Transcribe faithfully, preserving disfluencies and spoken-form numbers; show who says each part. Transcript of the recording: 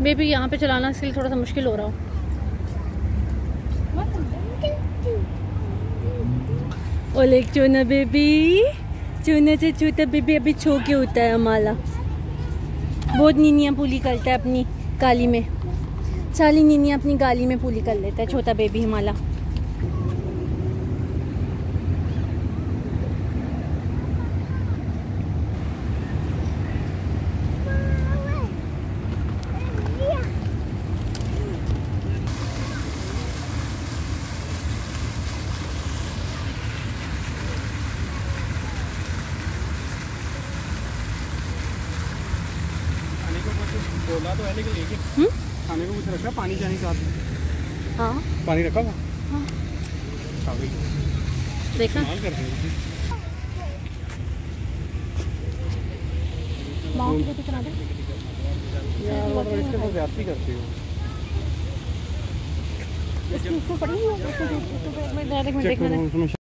Speaker 1: Baby यहाँ पे चलाना इसके लिए थोड़ा सा मुश्किल हो रहा हो। ओले चूना बेबी, चूना से चूता बेबी अभी छो के होता है हमारा। बहुत नीनियाँ पूली करता है अपनी गाली में, सारी नीनियाँ अपनी गाली में पूली कर लेता है छोटा बेबी हमारा।
Speaker 2: बोला तो है लेकिन लेके खाने को कुछ रखा, पानी चाहिए साथ में।
Speaker 1: हाँ
Speaker 2: पानी रखा हुआ।
Speaker 1: हाँ
Speaker 2: देखा इसके साथ ज्यादती करती हो।
Speaker 1: देखना